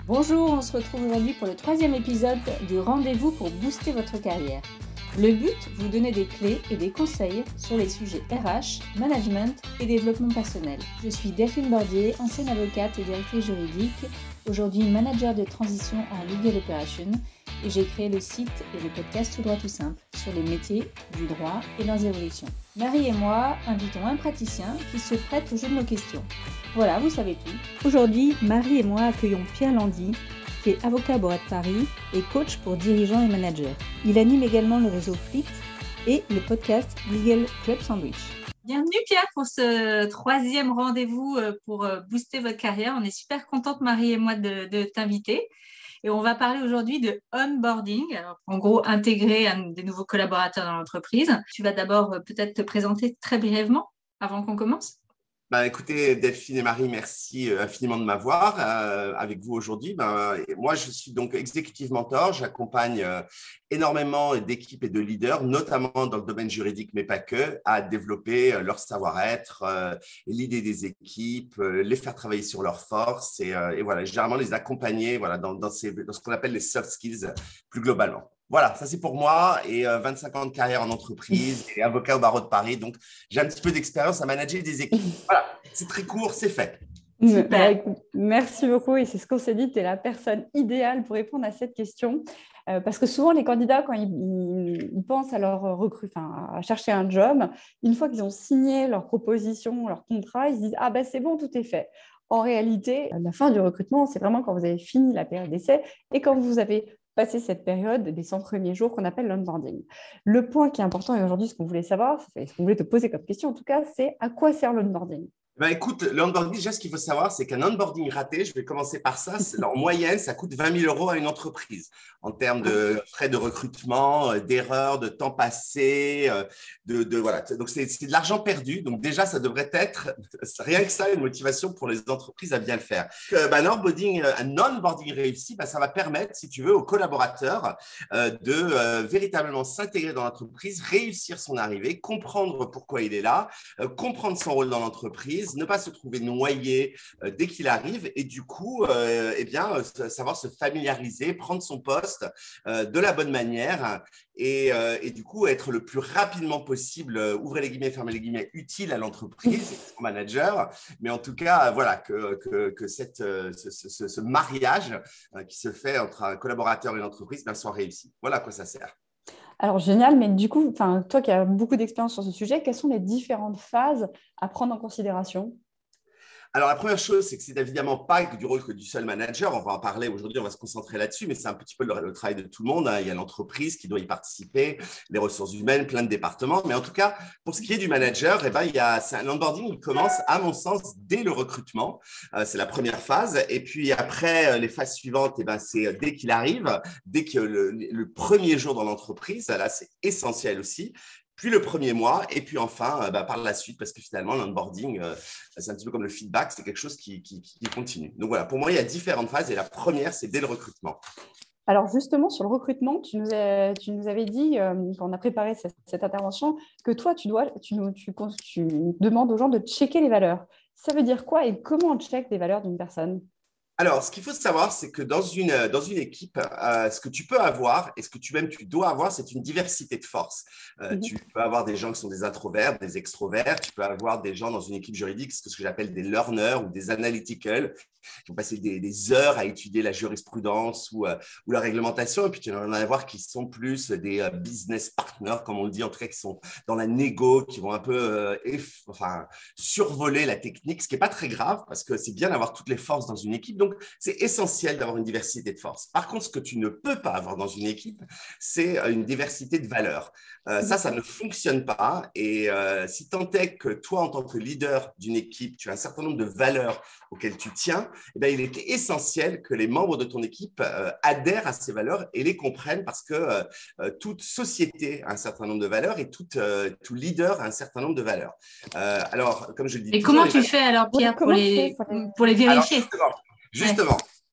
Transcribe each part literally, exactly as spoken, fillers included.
Bonjour, on se retrouve aujourd'hui pour le troisième épisode du Rendez-vous pour booster votre carrière. Le but, vous donner des clés et des conseils sur les sujets R H, management et développement personnel. Je suis Delphine Bordier, ancienne avocate et directrice juridique, aujourd'hui manager de transition en Legal Operations, et j'ai créé le site et le podcast Tout droit tout simple sur les métiers du droit et leurs évolutions. Marie et moi invitons un praticien qui se prête au jeu de nos questions. Voilà, vous savez tout. Aujourd'hui, Marie et moi accueillons Pierre Landy, qui est avocat au barreau de Paris et coach pour dirigeants et managers. Il anime également le réseau Fleet et le podcast Legal Club Sandwich. Bienvenue Pierre pour ce troisième rendez-vous pour booster votre carrière. On est super contente, Marie et moi, de, de t'inviter. Et on va parler aujourd'hui de onboarding. Alors, en gros, intégrer un des nouveaux collaborateurs dans l'entreprise. Tu vas d'abord peut-être te présenter très brièvement avant qu'on commence. Bah, écoutez, Delphine et Marie, merci infiniment de m'avoir euh, avec vous aujourd'hui. Ben, moi, je suis donc executive mentor. J'accompagne euh, énormément d'équipes et de leaders, notamment dans le domaine juridique, mais pas que, à développer euh, leur savoir-être, euh, l'idée des équipes, euh, les faire travailler sur leurs forces et, euh, et voilà, généralement les accompagner voilà, dans, dans, ces, dans ce qu'on appelle les soft skills plus globalement. Voilà, ça c'est pour moi et euh, vingt-cinq ans de carrière en entreprise et avocat au barreau de Paris. Donc, j'ai un petit peu d'expérience à manager des équipes. Voilà, c'est très court, c'est fait. Bah, écoute, merci beaucoup et c'est ce qu'on s'est dit, tu es la personne idéale pour répondre à cette question euh, parce que souvent les candidats quand ils, ils, ils pensent à leur recrut, enfin, à chercher un job, une fois qu'ils ont signé leur proposition, leur contrat, ils se disent « Ah ben c'est bon, tout est fait ». En réalité, la fin du recrutement, c'est vraiment quand vous avez fini la période d'essai et quand vous avez passer cette période des cent premiers jours qu'on appelle l'onboarding. Le point qui est important et aujourd'hui, ce qu'on voulait savoir, ce qu'on voulait te poser comme question en tout cas, c'est à quoi sert l'onboarding ? Ben écoute, le onboarding, déjà, ce qu'il faut savoir, c'est qu'un onboarding raté, je vais commencer par ça, en moyenne, ça coûte vingt mille euros à une entreprise en termes de frais de recrutement, d'erreurs, de temps passé, de, de voilà. Donc, c'est, c'est de l'argent perdu. Donc, déjà, ça devrait être, rien que ça, une motivation pour les entreprises à bien le faire. Euh, ben, un onboarding, un onboarding réussi, ben, ça va permettre, si tu veux, aux collaborateurs euh, de euh, véritablement s'intégrer dans l'entreprise, réussir son arrivée, comprendre pourquoi il est là, euh, comprendre son rôle dans l'entreprise, ne pas se trouver noyé euh, dès qu'il arrive et du coup, euh, eh bien, euh, savoir se familiariser, prendre son poste euh, de la bonne manière et, euh, et du coup, être le plus rapidement possible, euh, ouvrez les guillemets, fermez les guillemets, utile à l'entreprise, au manager. Mais en tout cas, voilà, que, que, que cette, euh, ce, ce, ce mariage euh, qui se fait entre un collaborateur et une entreprise ben, soit réussi. Voilà à quoi ça sert. Alors, génial, mais du coup, toi qui as beaucoup d'expérience sur ce sujet, quelles sont les différentes phases à prendre en considération ? Alors, la première chose, c'est que c'est évidemment pas du rôle que du seul manager. On va en parler aujourd'hui, on va se concentrer là-dessus, mais c'est un petit peu le, le travail de tout le monde. Hein. Il y a l'entreprise qui doit y participer, les ressources humaines, plein de départements. Mais en tout cas, pour ce qui est du manager, eh ben, il y a, c'est un onboarding qui commence, à mon sens, dès le recrutement. Euh, c'est la première phase. Et puis après, les phases suivantes, eh ben, c'est dès qu'il arrive, dès que le, le premier jour dans l'entreprise, là, c'est essentiel aussi. Puis le premier mois, et puis enfin, euh, bah, par la suite, parce que finalement, l'onboarding, euh, c'est un petit peu comme le feedback, c'est quelque chose qui, qui, qui continue. Donc voilà, pour moi, il y a différentes phases, et la première, c'est dès le recrutement. Alors justement, sur le recrutement, tu nous, as, tu nous avais dit, euh, quand on a préparé cette, cette intervention, que toi, tu, dois, tu, tu, tu demandes aux gens de checker les valeurs. Ça veut dire quoi et comment on check les valeurs d'une personne ? Alors, ce qu'il faut savoir, c'est que dans une, dans une équipe, euh, ce que tu peux avoir et ce que tu même tu dois avoir, c'est une diversité de forces. Euh, mm-hmm. Tu peux avoir des gens qui sont des introverts, des extroverts. Tu peux avoir des gens dans une équipe juridique, ce que j'appelle des learners ou des analytical, qui vont passer des, des heures à étudier la jurisprudence ou, euh, ou la réglementation. Et puis, tu vas en avoir qui sont plus des euh, business partners, comme on le dit, en tout cas, qui sont dans la négo, qui vont un peu euh, eff, enfin, survoler la technique, ce qui n'est pas très grave parce que c'est bien d'avoir toutes les forces dans une équipe. Donc, c'est essentiel d'avoir une diversité de forces. Par contre, ce que tu ne peux pas avoir dans une équipe, c'est une diversité de valeurs. Euh, ça, ça ne fonctionne pas. Et euh, si tant est que toi, en tant que leader d'une équipe, tu as un certain nombre de valeurs auxquelles tu tiens, eh bien, il est essentiel que les membres de ton équipe euh, adhèrent à ces valeurs et les comprennent parce que euh, toute société a un certain nombre de valeurs et tout, euh, tout leader a un certain nombre de valeurs. Euh, alors, comme je le dis… Et comment tu fais alors, Pierre, pour les, pour les vérifier ? Alors, justement, Justement,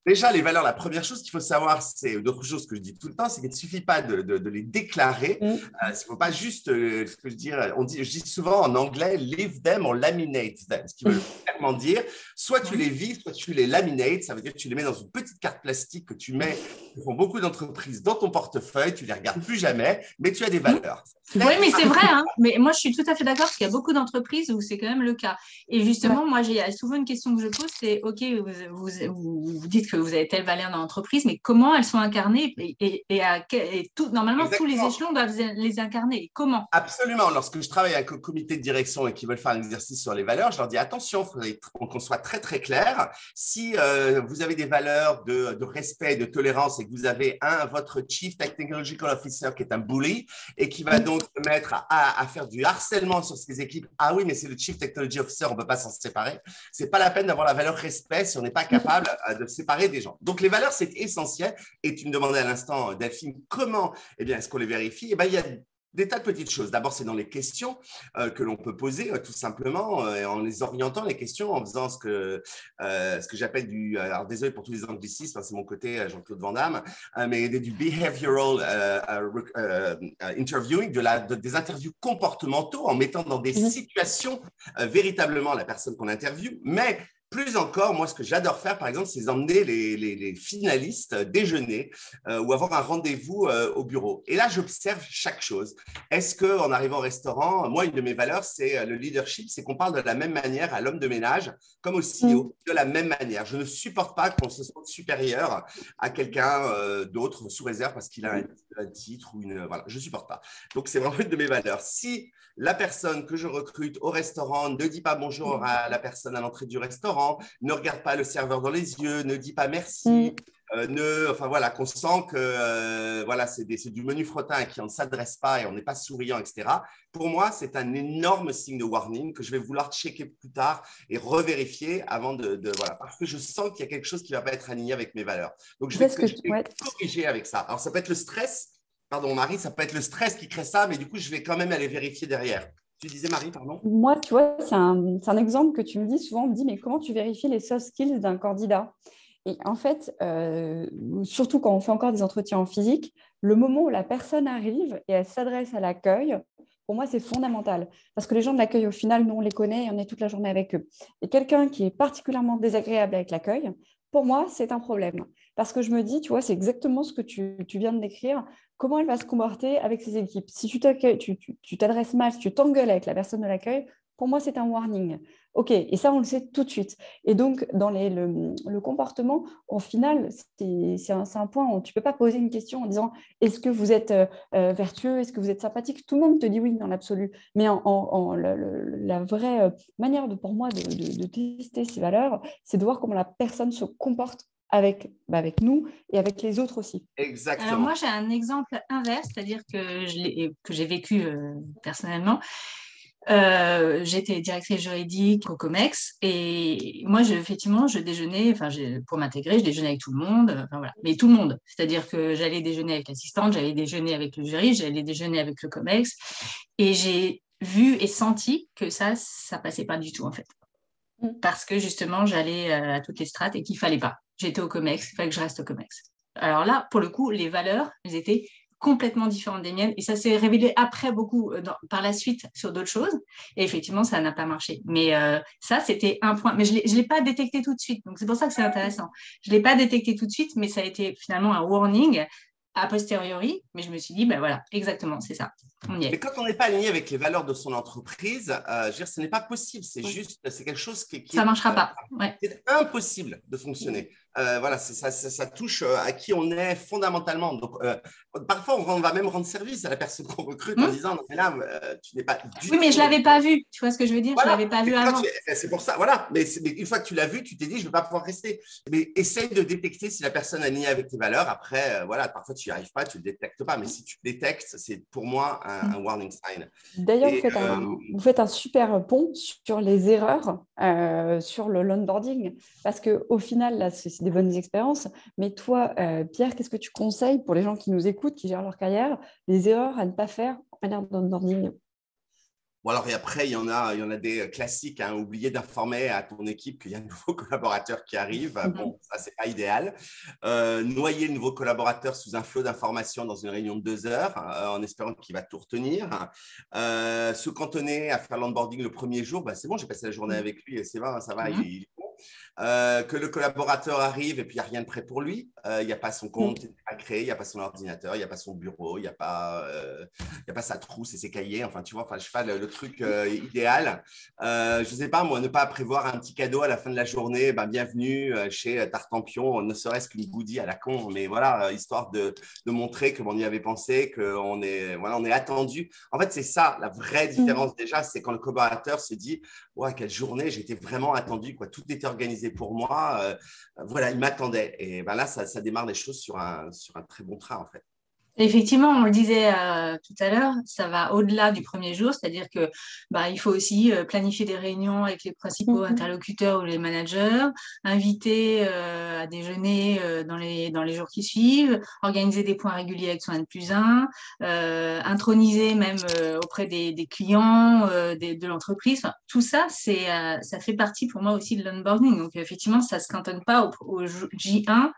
Déjà, les valeurs, la première chose qu'il faut savoir, c'est d'autres choses que je dis tout le temps, c'est qu'il ne suffit pas de, de, de les déclarer. Mm. Euh, il ne faut pas juste, euh, ce que je dis, on dit, je dis souvent en anglais, live them or laminate them, ce qui veut clairement dire, soit tu les vis, soit tu les laminates, ça veut dire que tu les mets dans une petite carte plastique que tu mets, que font beaucoup d'entreprises, dans ton portefeuille, tu ne les regardes plus jamais, mais tu as des valeurs. Oui, mais c'est vrai, hein. Mais moi, je suis tout à fait d'accord parce qu'il y a beaucoup d'entreprises où c'est quand même le cas. Et justement, ouais. moi, j'ai souvent une question que je pose, c'est, OK, vous, vous, vous dites que vous avez telle valeur dans l'entreprise, mais comment elles sont incarnées et, et, et, à, et tout, normalement, Exactement. tous les échelons doivent les incarner. Comment? Absolument. Lorsque je travaille avec un comité de direction et qu'ils veulent faire un exercice sur les valeurs, je leur dis attention, il faudrait qu'on soit très, très clair. Si euh, vous avez des valeurs de, de respect, de tolérance et que vous avez un, votre Chief Technological Officer qui est un bully et qui va donc se mettre à, à, à faire du harcèlement sur ses équipes, ah oui, mais c'est le Chief Technology Officer, on ne peut pas s'en séparer. Ce n'est pas la peine d'avoir la valeur respect si on n'est pas capable de séparer des gens. Donc, les valeurs, c'est essentiel. Et tu me demandais à l'instant, Delphine, comment eh bien, est-ce qu'on les vérifie? Eh bien, il y a des tas de petites choses. D'abord, c'est dans les questions euh, que l'on peut poser, euh, tout simplement, euh, en les orientant, les questions, en faisant ce que, euh, ce que j'appelle du… Alors, désolé pour tous les anglicismes, hein, c'est mon côté euh, Jean-Claude Van Damme, euh, mais du behavioral euh, euh, euh, interviewing, de la, de, des interviews comportementaux, en mettant dans des mmh. situations euh, véritablement la personne qu'on interviewe, mais… Plus encore, moi, ce que j'adore faire, par exemple, c'est emmener les, les, les finalistes déjeuner euh, ou avoir un rendez-vous euh, au bureau. Et là, j'observe chaque chose. Est-ce qu'en arrivant au restaurant, moi, une de mes valeurs, c'est le leadership, c'est qu'on parle de la même manière à l'homme de ménage comme au C E O, mmh. de la même manière. Je ne supporte pas qu'on se sente supérieur à quelqu'un euh, d'autre sous réserve parce qu'il a un, un titre ou une… Voilà, je ne supporte pas. Donc, c'est vraiment une de mes valeurs. Si la personne que je recrute au restaurant ne dit pas bonjour à la personne à l'entrée du restaurant, ne regarde pas le serveur dans les yeux, ne dit pas merci, mm. euh, ne, enfin voilà, qu'on sent que euh, voilà, c'est du menu frottin et qu'on ne s'adresse pas et on n'est pas souriant, et cetera. Pour moi, c'est un énorme signe de warning que je vais vouloir checker plus tard et revérifier avant de, de voilà, parce que je sens qu'il y a quelque chose qui ne va pas être aligné avec mes valeurs. Donc, je vais, que je vais ouais. corriger avec ça. Alors, ça peut être le stress. Pardon, Marie, ça peut être le stress qui crée ça, mais du coup, je vais quand même aller vérifier derrière. Tu disais, Marie, pardon? Moi, tu vois, c'est un, un exemple que tu me dis souvent. On me dit, mais comment tu vérifies les soft skills d'un candidat? Et en fait, euh, surtout quand on fait encore des entretiens en physique, le moment où la personne arrive et elle s'adresse à l'accueil, pour moi, c'est fondamental. Parce que les gens de l'accueil, au final, nous, on les connaît et on est toute la journée avec eux. Et quelqu'un qui est particulièrement désagréable avec l'accueil, pour moi, c'est un problème. Parce que je me dis, tu vois, c'est exactement ce que tu, tu viens de décrire. Comment elle va se comporter avec ses équipes? Si tu t'adresses tu, tu, tu mal, si tu t'engueules avec la personne de l'accueil, pour moi, c'est un warning. OK, et ça, on le sait tout de suite. Et donc, dans les, le, le comportement, au final, c'est un, un point où tu ne peux pas poser une question en disant « Est-ce que vous êtes euh, vertueux? Est-ce que vous êtes sympathique ?» Tout le monde te dit oui dans l'absolu. Mais en, en, en, le, le, la vraie manière, de, pour moi, de, de, de tester ces valeurs, c'est de voir comment la personne se comporte avec, bah avec nous et avec les autres aussi. Exactement. Alors moi, j'ai un exemple inverse, c'est-à-dire que j'ai vécu euh, personnellement. Euh, j'étais directrice juridique au COMEX et moi, je, effectivement, je déjeunais, enfin, pour m'intégrer, je déjeunais avec tout le monde, enfin, voilà, mais tout le monde. C'est-à-dire que j'allais déjeuner avec l'assistante, j'allais déjeuner avec le jury, j'allais déjeuner avec le COMEX et j'ai vu et senti que ça, ça passait pas du tout en fait. Parce que justement, j'allais à toutes les strates et qu'il fallait pas. J'étais au COMEX, il fallait que je reste au COMEX. Alors là, pour le coup, les valeurs, elles étaient complètement différentes des miennes. Et ça s'est révélé après beaucoup, dans, par la suite, sur d'autres choses. Et effectivement, ça n'a pas marché. Mais euh, ça, c'était un point. Mais je ne l'ai pas détecté tout de suite. Donc, c'est pour ça que c'est intéressant. Je ne l'ai pas détecté tout de suite, mais ça a été finalement un warning a posteriori. Mais je me suis dit, ben voilà, exactement, c'est ça. On y est. Mais quand on n'est pas aligné avec les valeurs de son entreprise, euh, je veux dire, ce n'est pas possible. C'est ouais. juste, c'est quelque chose qui, qui ça ne marchera euh, pas. Ouais. C'est impossible de fonctionner. Euh, voilà, ça, ça, ça touche à qui on est fondamentalement. Donc, euh, parfois, on va même rendre service à la personne qu'on recrute mmh. en disant, non, mais là, euh, tu n'es pas du Oui, mais je ne l'avais pas vu. Tu vois ce que je veux dire? Voilà. Je ne l'avais pas vu avant. C'est pour ça, voilà. Mais, mais une fois que tu l'as vu, tu t'es dit, je ne vais pas pouvoir rester. Mais essaye de détecter si la personne est alignée avec tes valeurs. Après, euh, voilà, parfois, tu n'y arrives pas, tu ne le détectes pas. Mais si tu le détectes, c'est pour moi un, un warning sign. D'ailleurs, vous, euh... vous faites un super pont sur les erreurs, euh, sur le l'onboarding. Parce qu'au final, là, c'est des bonnes expériences. Mais toi, euh, Pierre, qu'est-ce que tu conseilles pour les gens qui nous écoutent, qui gèrent leur carrière, les erreurs à ne pas faire en matière d'onboarding? Bon, alors, et après, il y en a, il y en a des classiques. Hein, oublier d'informer à ton équipe qu'il y a un nouveau collaborateur qui arrive. Bon, ça, c'est pas idéal. Euh, noyer le nouveau collaborateur sous un flot d'informations dans une réunion de deux heures, euh, en espérant qu'il va tout retenir. Euh, se cantonner à faire l'onboarding le premier jour, bah, c'est bon, j'ai passé la journée avec lui et c'est bon, ça va, il, il est bon. Euh, que le collaborateur arrive et puis il n'y a rien de prêt pour lui. Euh, Il n'y a pas son compte à créer, il n'y a pas son ordinateur, il n'y a pas son bureau, il n'y a, euh, a pas sa trousse et ses cahiers. Enfin, tu vois, enfin, je sais pas, le, le truc euh, idéal. Euh, je ne sais pas, moi, ne pas prévoir un petit cadeau à la fin de la journée. Ben, bienvenue chez Tartampion, ne serait-ce qu'une goodie à la con. Mais voilà, histoire de, de montrer qu'on y avait pensé, qu'on est, voilà, on est attendu. En fait, c'est ça, la vraie différence mmh. déjà, c'est quand le collaborateur se dit « Ouais, quelle journée, j'étais vraiment attendu, quoi. Tout était organisé pour moi. Euh, voilà, il m'attendait. » Et ben là, ça, ça démarre les choses sur un, sur un très bon train, en fait. Effectivement, on le disait euh, tout à l'heure, ça va au-delà du premier jour, c'est-à-dire que bah, il faut aussi euh, planifier des réunions avec les principaux mmh. interlocuteurs ou les managers, inviter euh, à déjeuner euh, dans les dans les jours qui suivent, organiser des points réguliers avec son N plus un, euh, introniser même euh, auprès des, des clients euh, des, de l'entreprise. Enfin, tout ça, c'est euh, ça fait partie pour moi aussi de l'onboarding. Donc effectivement, ça se cantonne pas au, au J un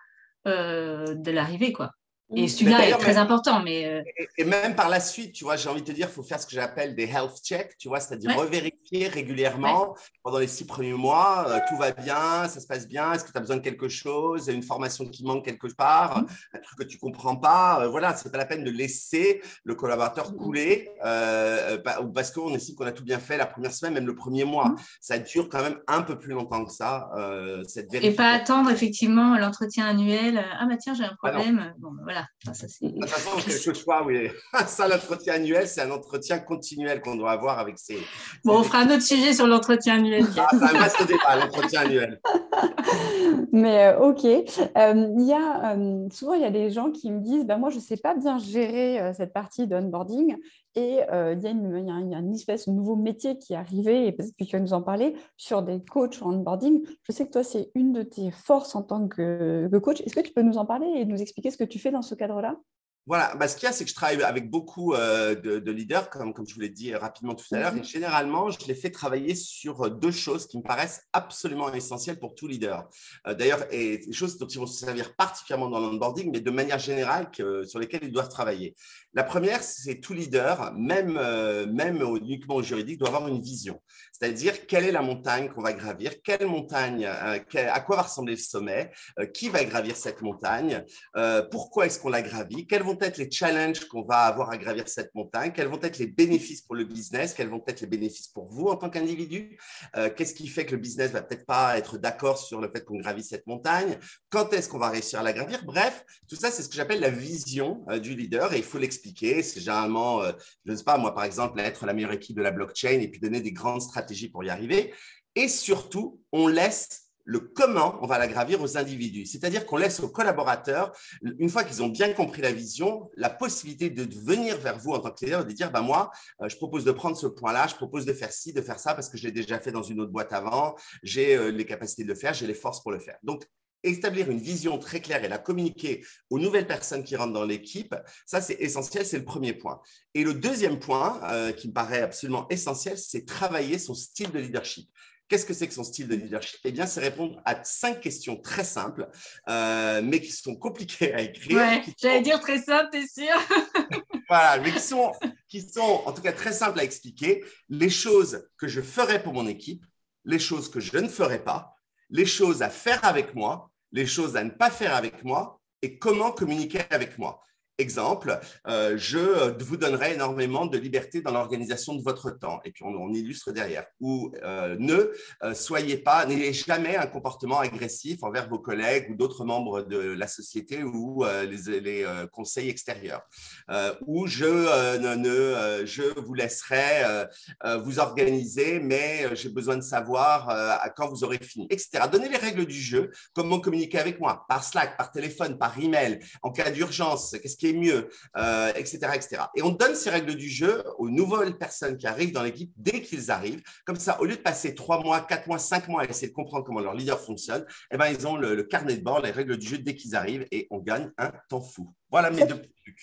euh, de l'arrivée, quoi. Et celui-là est très même, important. Mais euh... et, et même par la suite, tu vois, j'ai envie de te dire, il faut faire ce que j'appelle des health checks, tu vois, c'est-à-dire ouais. revérifier régulièrement ouais. pendant les six premiers mois, euh, tout va bien, ça se passe bien, est-ce que tu as besoin de quelque chose, une formation qui manque quelque part, mmh. un truc que tu ne comprends pas. Euh, voilà, ce n'est pas la peine de laisser le collaborateur couler euh, parce qu'on estime qu'on a tout bien fait la première semaine, même le premier mois. Mmh. Ça dure quand même un peu plus longtemps que ça, euh, cette vérification. Et pas attendre effectivement l'entretien annuel. Ah bah tiens, j'ai un problème. Ah bon, voilà. Ça, ça, de toute façon, quelque chose, oui. Ça, l'entretien annuel, c'est un entretien continuel qu'on doit avoir avec ses… Bon, ses on fera un autre sujet sur l'entretien annuel. Ah, c'est un vaste débat, l'entretien annuel. Mais euh, OK. Euh, il y a, euh, souvent, il y a des gens qui me disent bah, « Moi, je ne sais pas bien gérer euh, cette partie d'onboarding. » Et euh, il, y a une, il, y a, il y a une espèce de nouveau métier qui est arrivé, et peut-être que tu vas nous en parler, sur des coachs en onboarding. Je sais que toi, c'est une de tes forces en tant que, que coach. Est-ce que tu peux nous en parler et nous expliquer ce que tu fais dans ce cadre-là ? Voilà, bah, ce qu'il y a, c'est que je travaille avec beaucoup euh, de, de leaders, comme, comme je vous l'ai dit rapidement tout à l'heure, et généralement, je les fais travailler sur deux choses qui me paraissent absolument essentielles pour tout leader. Euh, D'ailleurs, et des choses dont ils vont se servir particulièrement dans l'onboarding, mais de manière générale que, sur lesquelles ils doivent travailler. La première, c'est tout leader, même, euh, même uniquement au juridique, doit avoir une vision. C'est-à-dire, quelle est la montagne qu'on va gravir, quelle montagne, euh, quelle, à quoi va ressembler le sommet, euh, qui va gravir cette montagne, euh, pourquoi est-ce qu'on la gravit, quels vont être les challenges qu'on va avoir à gravir cette montagne, quels vont être les bénéfices pour le business, quels vont être les bénéfices pour vous en tant qu'individu, euh, qu'est-ce qui fait que le business va peut-être pas être d'accord sur le fait qu'on gravisse cette montagne, quand est-ce qu'on va réussir à la gravir. Bref, tout ça, c'est ce que j'appelle la vision euh, du leader et il faut l'expliquer. C'est généralement, euh, je ne sais pas, moi par exemple, être la meilleure équipe de la blockchain et puis donner des grandes stratégies pour y arriver. Et surtout, on laisse le comment on va la gravir aux individus. C'est-à-dire qu'on laisse aux collaborateurs, une fois qu'ils ont bien compris la vision, la possibilité de venir vers vous en tant que leader et de dire, bah, moi, je propose de prendre ce point-là, je propose de faire ci, de faire ça, parce que je l'ai déjà fait dans une autre boîte avant, j'ai les capacités de le faire, j'ai les forces pour le faire. Donc, établir une vision très claire et la communiquer aux nouvelles personnes qui rentrent dans l'équipe, ça, c'est essentiel, c'est le premier point. Et le deuxième point euh, qui me paraît absolument essentiel, c'est travailler son style de leadership. Qu'est-ce que c'est que son style de leadership? Eh bien, c'est répondre à cinq questions très simples, euh, mais qui sont compliquées à écrire. Ouais, j'allais sont... dire très simple, t'es sûr? Voilà, mais qui sont, qui sont en tout cas très simples à expliquer. Les choses que je ferai pour mon équipe, les choses que je ne ferai pas, les choses à faire avec moi, les choses à ne pas faire avec moi et comment communiquer avec moi. Exemple, euh, je vous donnerai énormément de liberté dans l'organisation de votre temps. Et puis, on, on illustre derrière. Ou euh, ne euh, soyez pas, n'ayez jamais un comportement agressif envers vos collègues ou d'autres membres de la société ou euh, les, les euh, conseils extérieurs. Euh, ou je, euh, ne, ne, euh, je vous laisserai euh, euh, vous organiser, mais j'ai besoin de savoir euh, à quand vous aurez fini, et cetera. Donnez les règles du jeu, comment communiquer avec moi, par Slack, par téléphone, par email, en cas d'urgence, qu'est-ce qui est mieux, euh, et cetera, et cetera. Et on donne ces règles du jeu aux nouvelles personnes qui arrivent dans l'équipe dès qu'ils arrivent. Comme ça, au lieu de passer trois mois, quatre mois, cinq mois à essayer de comprendre comment leur leader fonctionne, eh ben, ils ont le, le carnet de bord, les règles du jeu dès qu'ils arrivent et on gagne un temps fou. Voilà mes deux petits trucs.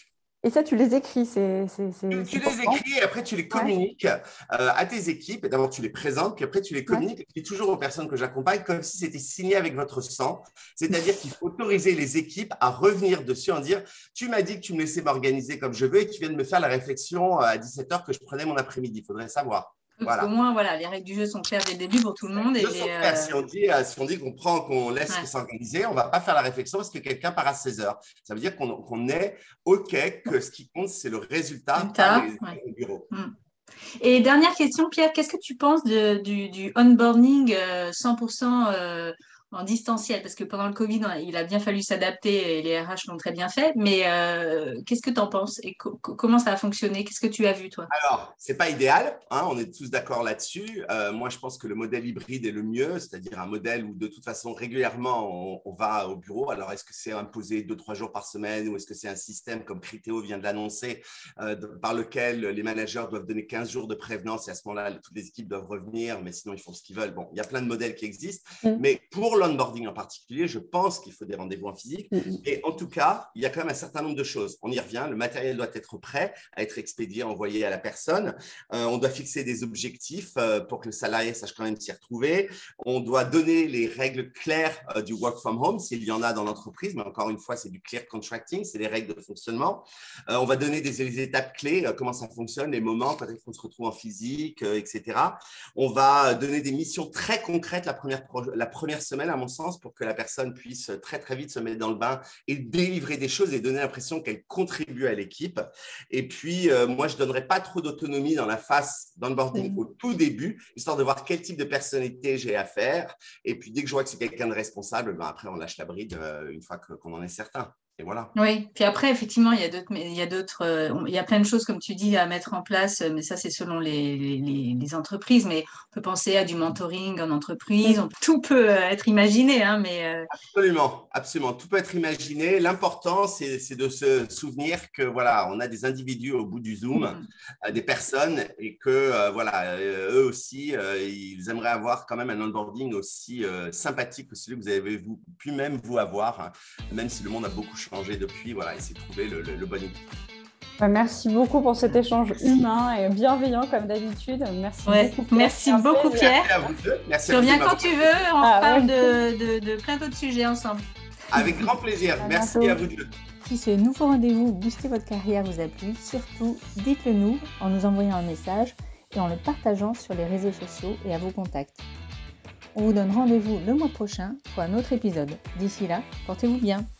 Et ça, tu les écris, c'est c'est c'est Tu, tu c'est les important. écris et après tu les communiques euh, à tes équipes. Et d'abord tu les présentes, puis après tu les communiques. Et puis toujours aux personnes que j'accompagne comme si c'était signé avec votre sang. C'est-à-dire qu'il faut autoriser les équipes à revenir dessus en dire tu m'as dit que tu me laissais m'organiser comme je veux et tu viens de me faire la réflexion à dix-sept heures que je prenais mon après-midi. Il faudrait savoir. Donc, au Voilà. moins, voilà, les règles du jeu sont claires dès le début pour tout le monde. Et Je les, sens clair. euh, Si on dit, euh, si on dit qu'on prend, qu'on laisse ouais. s'organiser, on ne va pas faire la réflexion parce que quelqu'un part à seize heures. Ça veut dire qu'on qu'on est OK, que ce qui compte, c'est le résultat, Plus pas tard, les, ouais. les bureaux. Mm. Et dernière question, Pierre, qu'est-ce que tu penses de, du, du onboarding euh, cent pour cent euh, en distanciel? Parce que pendant le Covid, il a bien fallu s'adapter et les R H l'ont très bien fait. Mais euh, qu'est-ce que tu en penses et co comment ça a fonctionné? Qu'est-ce que tu as vu, toi? Alors, ce n'est pas idéal, hein, on est tous d'accord là-dessus. Euh, moi, je pense que le modèle hybride est le mieux, c'est-à-dire un modèle où de toute façon, régulièrement, on, on va au bureau. Alors, est-ce que c'est imposé deux, trois jours par semaine ou est-ce que c'est un système, comme Criteo vient de l'annoncer, euh, par lequel les managers doivent donner quinze jours de prévenance et à ce moment-là, toutes les équipes doivent revenir, mais sinon, ils font ce qu'ils veulent. Bon, il y a plein de modèles qui existent, mmh. mais pour l'onboarding en particulier, je pense qu'il faut des rendez-vous en physique. Mmh. Et en tout cas, il y a quand même un certain nombre de choses. On y revient, le matériel doit être prêt à être expédié, envoyé à la personne. Euh, on doit fixer des objectifs euh, pour que le salarié sache quand même s'y retrouver. On doit donner les règles claires euh, du work from home, s'il y en a dans l'entreprise, mais encore une fois, c'est du clear contracting, c'est les règles de fonctionnement. Euh, on va donner des, des étapes clés, euh, comment ça fonctionne, les moments, quand est-ce qu'on se retrouve en physique, euh, et cetera. On va donner des missions très concrètes la première, la première semaine, à mon sens, pour que la personne puisse très, très vite se mettre dans le bain et délivrer des choses et donner l'impression qu'elle contribue à l'équipe. Et puis, euh, moi, je ne donnerai pas trop d'autonomie dans la phase d'onboarding mmh. au tout début, histoire de voir quel type de personnalité j'ai à faire. Et puis, dès que je vois que c'est quelqu'un de responsable, ben après, on lâche la bride euh, une fois qu'on en est certain. Et voilà. Oui, puis après, effectivement, il y a d'autres, il y a d'autres, euh, il y a plein de choses, comme tu dis, à mettre en place, mais ça, c'est selon les, les, les entreprises. Mais on peut penser à du mentoring en entreprise. On, tout peut être imaginé, hein, mais… Euh... Absolument, absolument. Tout peut être imaginé. L'important, c'est, c'est de se souvenir que, voilà, on a des individus au bout du Zoom, mmh. euh, des personnes, et que, euh, voilà, euh, eux aussi, euh, ils aimeraient avoir quand même un onboarding aussi euh, sympathique que celui que vous avez vous, pu même vous avoir, hein, même si le monde a beaucoup changé depuis, voilà, et c'est trouver le, le, le bon équilibre. Merci beaucoup pour cet échange humain et bienveillant comme d'habitude. Merci ouais, beaucoup. Pierre. Merci beaucoup Pierre. Merci à vous deux. Merci tu reviens quand tu veux, on ah, parle ouais. de, de, de plein d'autres sujets ensemble. Avec grand plaisir. À Merci bientôt. À vous deux. Si ce nouveau rendez-vous Booster votre carrière vous a plu, surtout dites-le nous en nous envoyant un message et en le partageant sur les réseaux sociaux et à vos contacts. On vous donne rendez-vous le mois prochain pour un autre épisode. D'ici là, portez-vous bien.